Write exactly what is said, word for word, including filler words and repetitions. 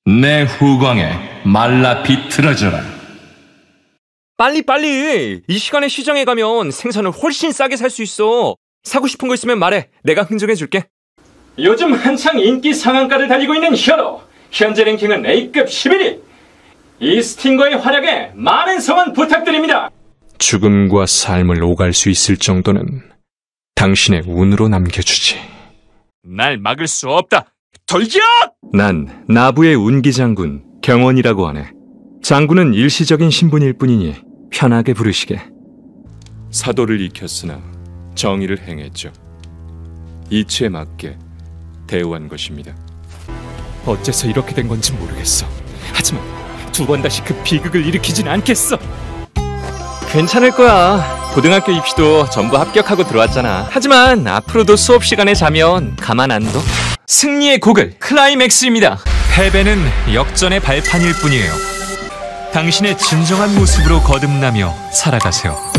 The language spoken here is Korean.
내 후광에 말라 비틀어져라. 빨리 빨리! 이 시간에 시장에 가면 생선을 훨씬 싸게 살 수 있어. 사고 싶은 거 있으면 말해. 내가 흥정해줄게. 요즘 한창 인기 상한가를 달리고 있는 히어로. 현재 랭킹은 A급 십일 위. 이 스팅거의 활약에 많은 성원 부탁드립니다. 죽음과 삶을 오갈 수 있을 정도는 당신의 운으로 남겨주지. 날 막을 수 없다. 돌격! 난 나부의 운기 장군 경원이라고 하네. 장군은 일시적인 신분일 뿐이니 편하게 부르시게. 사도를 익혔으나 정의를 행했죠. 이치에 맞게 대우한 것입니다. 어째서 이렇게 된 건지 모르겠어. 하지만 두 번 다시 그 비극을 일으키진 않겠어. 괜찮을 거야. 고등학교 입시도 전부 합격하고 들어왔잖아. 하지만 앞으로도 수업 시간에 자면 가만 안 둬. 승리의 곡을 클라이맥스입니다. 패배는 역전의 발판일 뿐이에요. 당신의 진정한 모습으로 거듭나며 살아가세요.